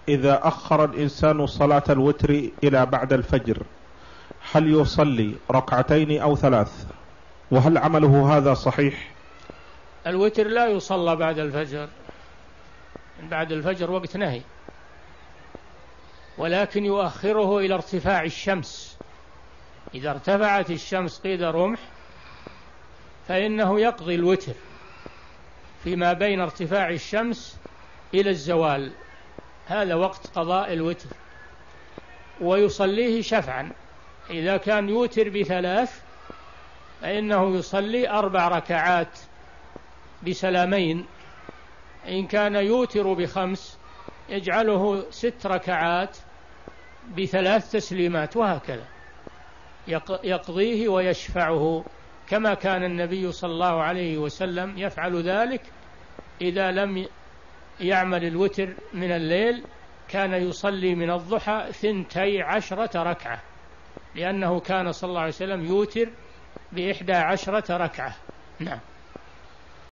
إذا أخر الإنسان صلاة الوتر إلى بعد الفجر هل يصلي ركعتين أو ثلاث؟ وهل عمله هذا صحيح؟ الوتر لا يصلى بعد الفجر، بعد الفجر وقت نهي، ولكن يؤخره إلى ارتفاع الشمس. إذا ارتفعت الشمس قيد رمح فإنه يقضي الوتر فيما بين ارتفاع الشمس إلى الزوال، هذا وقت قضاء الوتر، ويصليه شفعا. إذا كان يوتر بثلاث فإنه يصلي 4 ركعات بسلامين، إن كان يوتر ب5 يجعله 6 ركعات ب3 تسليمات، وهكذا يقضيه ويشفعه، كما كان النبي صلى الله عليه وسلم يفعل ذلك. إذا لم يعمل الوتر من الليل كان يصلي من الضحى 12 ركعة، لأنه كان صلى الله عليه وسلم يوتر ب11 ركعة. نعم.